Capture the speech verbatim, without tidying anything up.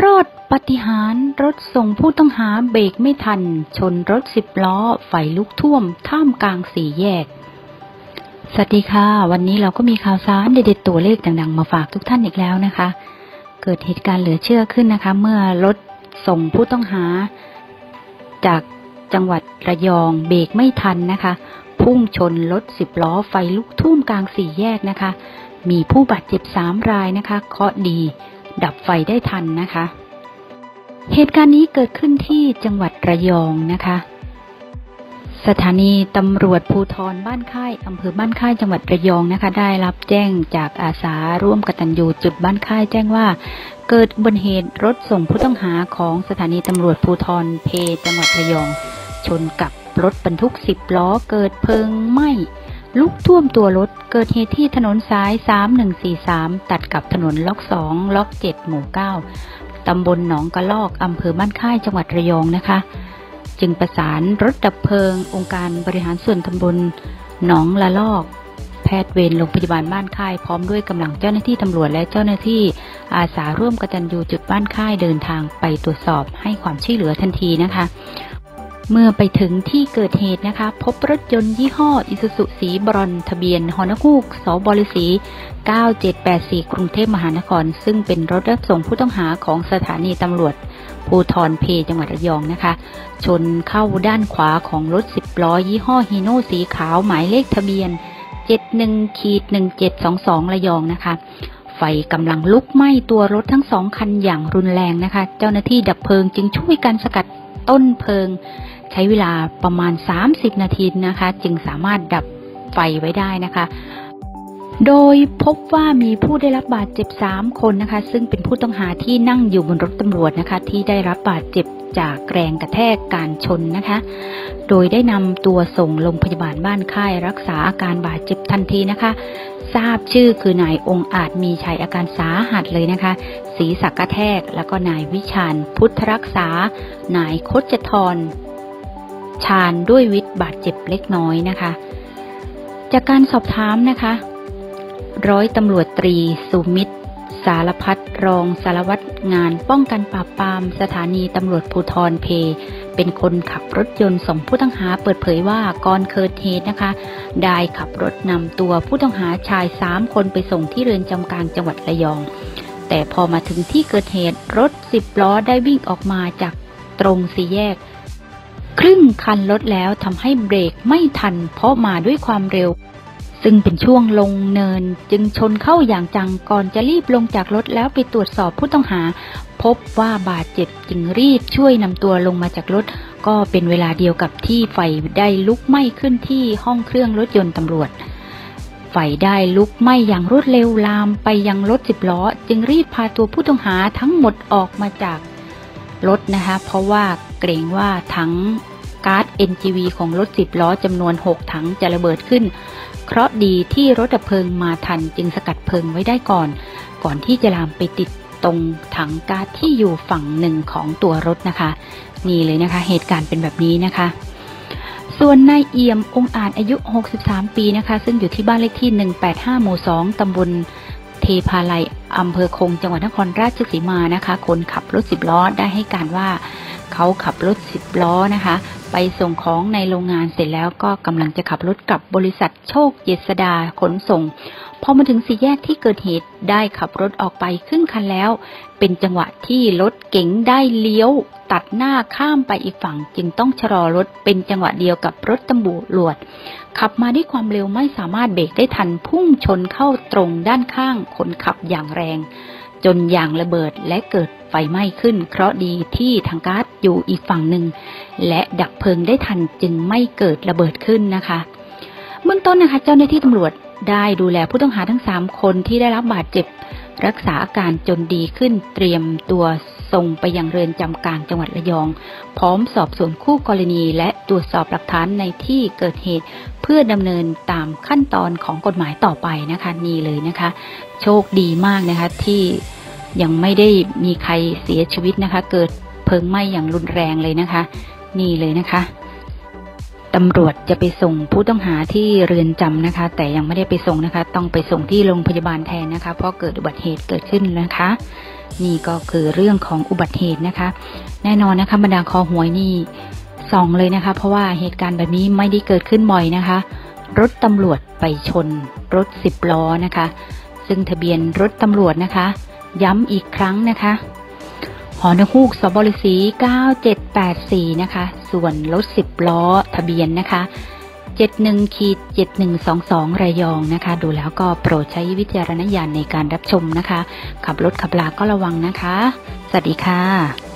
อดปาฏิหาริย์รถส่งผู้ต้องหาเบรกไม่ทันชนรถสิบล้อไฟลุกท่วมท่ามกลางสี่แยกสวัสดีค่ะวันนี้เราก็มีข่าวสารเด็ดๆตัวเลขดังๆมาฝากทุกท่านอีกแล้วนะคะเกิดเหตุการณ์เหลือเชื่อขึ้นนะคะเมื่อรถส่งผู้ต้องหาจากจังหวัดระยองเบรกไม่ทันนะคะพุ่งชนรถสิบล้อไฟลุกท่วมกลางสี่แยกนะคะมีผู้บาดเจ็บสามรายนะคะเคราะห์ดีดับไฟได้ทันนะคะเหตุการณ์นี้เกิดขึ้นที่จังหวัดระยองนะคะสถานีตำรวจภูธรบ้านค่ายอำเภอบ้านค่ายจังหวัดระยองนะคะได้รับแจ้งจากอาสาร่วมกตัญญูจุดบ้านค่ายแจ้งว่าเกิดอุบัติเหตุรถส่งผู้ต้องหาของสถานีตำรวจภูธรเพจังหวัดระยองชนกับรถบรรทุกสิบล้อเกิดเพลิงไหม้ลุกท่วมตัวรถเกิดเหตุที่ถนนสายสามหนึ่งสี่สามตัดกับถนนล็อกสองล็อกเจ็ดหมู่เก้าตำบลหนองกระลอกอำเภอบ้านค่ายจังหวัดระยองนะคะจึงประสานรถดับเพลิงองค์การบริหารส่วนตำบลหนองละลอกแพทย์เวรโรงพยาบาลบ้านค่ายพร้อมด้วยกำลังเจ้าหน้าที่ตำรวจและเจ้าหน้าที่อาสาร่วมกตัญญูจุดบ้านค่ายเดินทางไปตรวจสอบให้ความช่วยเหลือทันทีนะคะเมื่อไปถึงที่เกิดเหตุนะคะพบรถยนต์ยี่ห้ออิซูซุสีบรอนทะเบียนฮอนคูกสบลสีเก้าเจ็ดแปดสี่กรุงเทพมหานครซึ่งเป็นรถรับส่งผู้ต้องหาของสถานีตำรวจภูธรเพจังหวัดระยองนะคะชนเข้าด้านขวาของรถสิบล้อยี่ห้อฮีโน่สีขาวหมายเลขทะเบียน เจ็ดหนึ่ง หนึ่งเจ็ดสองสอง ระยองนะคะไฟกำลังลุกไหม้ตัวรถทั้งสองคันอย่างรุนแรงนะคะเจ้าหน้าที่ดับเพลิงจึงช่วยกันสกัดต้นเพลิงใช้เวลาประมาณสามสิบนาทีนะคะจึงสามารถดับไฟไว้ได้นะคะโดยพบว่ามีผู้ได้รับบาดเจ็บสามคนนะคะซึ่งเป็นผู้ต้องหาที่นั่งอยู่บนรถตำรวจนะคะที่ได้รับบาดเจ็บจากแรงกระแทกการชนนะคะโดยได้นำตัวส่งโรงพยาบาลบ้านค่ายรักษาอาการบาดเจ็บทันทีนะคะทราบชื่อคือนายองค์อาจมีชัยอาการสาหัสเลยนะคะศีรษะกระแทกแล้วก็นายวิชาญพุทธรักษานายคชธรชาญด้วยวิทย์บาดเจ็บเล็กน้อยนะคะจากการสอบถามนะคะร้อยตำรวจตรีสุมิตรสารพัดรองสารวัตรงานป้องกันปราบปรามสถานีตำรวจภูธรเพเป็นคนขับรถยนต์ส่งผู้ต้องหาเปิดเผยว่าก่อนเกิดเหตุนะคะได้ขับรถนำตัวผู้ต้องหาชายสามคนไปส่งที่เรือนจำกลางจังหวัดระยองแต่พอมาถึงที่เกิดเหตุรถสิบล้อได้วิ่งออกมาจากตรงสี่แยกครึ่งคันรถแล้วทำให้เบรกไม่ทันเพราะมาด้วยความเร็วซึ่งเป็นช่วงลงเนินจึงชนเข้าอย่างจังก่อนจะรีบลงจากรถแล้วไปตรวจสอบผู้ต้องหาพบว่าบาดเจ็บจึงรีบช่วยนำตัวลงมาจากรถก็เป็นเวลาเดียวกับที่ไฟได้ลุกไหม้ขึ้นที่ห้องเครื่องรถยนต์ตำรวจไฟได้ลุกไหม้อย่างรวดเร็วลามไปยังรถสิบล้อจึงรีบพาตัวผู้ต้องหาทั้งหมดออกมาจากรถนะคะเพราะว่าเกรงว่าถังก๊าซ เอ็น จี วี ของรถสิบล้อจำนวนหกถังจะระเบิดขึ้นเคราะห์ดีที่รถดับเพลิงมาทันจึงสกัดเพลิงไว้ได้ก่อนก่อนที่จะลามไปติดตรงถังก๊าซที่อยู่ฝั่งหนึ่งของตัวรถนะคะนี่เลยนะคะเหตุการณ์เป็นแบบนี้นะคะส่วนนายเอี่ยมองค์อาจอายุหกสิบสามปีนะคะซึ่งอยู่ที่บ้านเลขที่หนึ่งแปดห้าหมู่สองตำบลเทพาลัยอำเภอคงจังหวัดนครราชสีมานะคะคนขับรถสิบล้อได้ให้การว่าเขาขับรถสิบล้อนะคะไปส่งของในโรงงานเสร็จแล้วก็กำลังจะขับรถกลับบริษัทโชคเจษดาขนส่งพอมาถึงสี่แยกที่เกิดเหตุได้ขับรถออกไปครึ่งคันแล้วเป็นจังหวะที่รถเก๋งได้เลี้ยวตัดหน้าข้ามไปอีกฝั่งจึงต้องชะลอรถเป็นจังหวะเดียวกับรถตำรวจขับมาด้วยความเร็วไม่สามารถเบรกได้ทันพุ่งชนเข้าตรงด้านข้างคนขับอย่างแรงจนยางระเบิดและเกิดไฟไหม้ขึ้นเคราะห์ดีที่ถังก๊าซอยู่อีกฝั่งหนึ่งและดับเพลิงได้ทันจึงไม่เกิดระเบิดขึ้นนะคะเบื้องต้นนะคะเจ้าหน้าที่ตำรวจได้ดูแลผู้ต้องหาทั้งสามคนที่ได้รับบาดเจ็บรักษาอาการจนดีขึ้นเตรียมตัวส่งไปยังเรือนจำกลางจังหวัดระยองพร้อมสอบสวนคู่กรณีและตรวจสอบหลักฐานในที่เกิดเหตุเพื่อดำเนินตามขั้นตอนของกฎหมายต่อไปนะคะนี่เลยนะคะโชคดีมากนะคะที่ยังไม่ได้มีใครเสียชีวิตนะคะเกิดเพลิงไหม้อย่างรุนแรงเลยนะคะนี่เลยนะคะตำรวจจะไปส่งผู้ต้องหาที่เรือนจำนะคะแต่ยังไม่ได้ไปส่งนะคะต้องไปส่งที่โรงพยาบาลแทนนะคะเพราะเกิดอุบัติเหตุเกิดขึ้นนะคะนี่ก็คือเรื่องของอุบัติเหตุนะคะแน่นอนนะคะบรรดาคอหวยนี่ส่องเลยนะคะเพราะว่าเหตุการณ์แบบนี้ไม่ได้เกิดขึ้นบ่อยนะคะรถตำรวจไปชนรถสิบล้อนะคะซึ่งทะเบียนรถตำรวจนะคะย้ำอีกครั้งนะคะหอนกฮูกสบลสีเก้าเจ็ดแปดสี่นะคะส่วนรถสิบล้อทะเบียนนะคะเจ็ดหนึ่ง เจ็ดหนึ่งสองสองระยองนะคะดูแล้วก็โปรดใช้วิจารณญาณในการรับชมนะคะขับรถขับลาก็ระวังนะคะสวัสดีค่ะ